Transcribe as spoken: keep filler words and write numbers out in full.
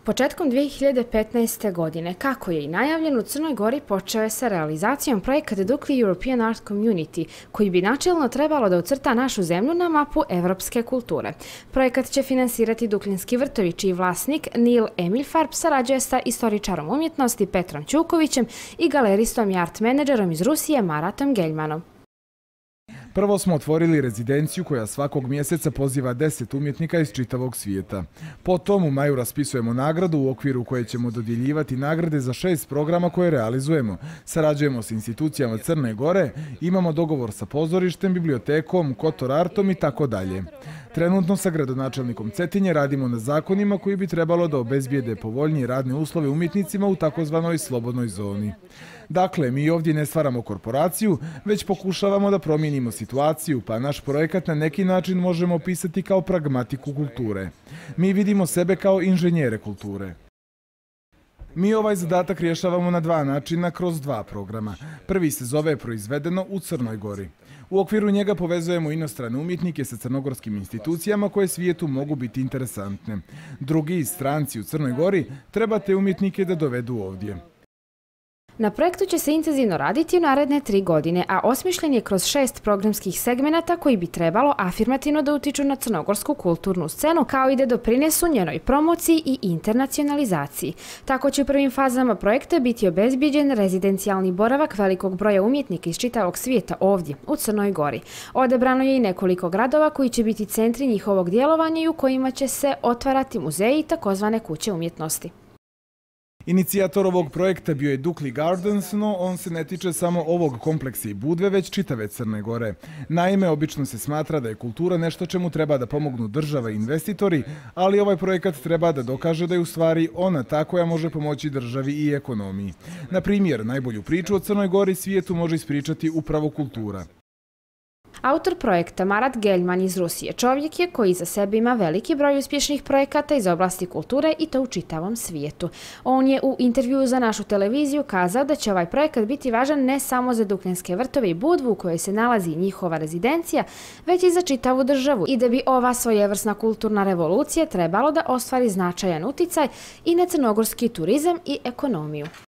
Početkom dvije hiljade petnaeste. godine, kako je i najavljeno, u Crnoj Gori počeo je sa realizacijom projekat Dukli European Art Community, koji bi načelno trebalo da ucrta našu zemlju na mapu evropske kulture. Projekat će finansirati Duklinski vrtovi, čiji vlasnik Neil Emil Farb sarađuje sa istoričarom umjetnosti Petrom Ćukovićem i galeristom i art menadžerom iz Rusije Maratom Geljmanom. Prvo smo otvorili rezidenciju koja svakog mjeseca poziva deset umjetnika iz čitavog svijeta. Potom u maju raspisujemo nagradu u okviru koje ćemo dodjeljivati nagrade za šest programa koje realizujemo. Sarađujemo s institucijama Crne Gore, imamo dogovor sa pozorištem, bibliotekom, Kotor Artom i tako dalje. Trenutno sa gradonačelnikom Cetinje radimo na zakonima koji bi trebalo da obezbijede povoljnije radne uslove umjetnicima u takozvanoj slobodnoj zoni. Dakle, mi ovdje ne stvaramo korporaciju, već pokušavamo da promijenimo situaciju, pa naš projekat na neki način možemo opisati kao pragmatiku kulture. Mi vidimo sebe kao inženjere kulture. Mi ovaj zadatak rješavamo na dva načina kroz dva programa. Prvi se zove Proizvedeno u Crnoj Gori. U okviru njega povezujemo inostrane umjetnike sa crnogorskim institucijama koje svijetu mogu biti interesantne. Drugi, stranci u Crnoj Gori, treba te umjetnike da dovedu ovdje. Na projektu će se intenzivno raditi u naredne tri godine, a osmišljen je kroz šest programskih segmenata koji bi trebalo afirmativno da utiču na crnogorsku kulturnu scenu, kao i da doprinesu njenoj promociji i internacionalizaciji. Tako će u prvim fazama projekta biti obezbijeđen rezidencijalni boravak velikog broja umjetnika iz čitavog svijeta ovdje, u Crnoj Gori. Odabrano je i nekoliko gradova koji će biti centri njihovog djelovanja i u kojima će se otvarati muzeji i takozvane kuće umjetnosti. Inicijator ovog projekta bio je Dukli Gardens, no on se ne tiče samo ovog kompleksa i Budve, već čitave Crne Gore. Naime, obično se smatra da je kultura nešto čemu treba da pomognu država i investitori, ali ovaj projekat treba da dokaže da je u stvari ona ta koja može pomoći državi i ekonomiji. Na primjer, najbolju priču o Crnoj Gori svijetu može ispričati upravo kultura. Autor projekta Marat Geljman iz Rusije čovjek je koji za sebe ima veliki broj uspješnih projekata iz oblasti kulture i to u čitavom svijetu. On je u intervjuu za našu televiziju kazao da će ovaj projekat biti važan ne samo za Duklinske vrtove i Budvu u kojoj se nalazi njihova rezidencija, već i za čitavu državu i da bi ova svojevrsna kulturna revolucija trebalo da ostvari značajan uticaj i na crnogorski turizam i ekonomiju.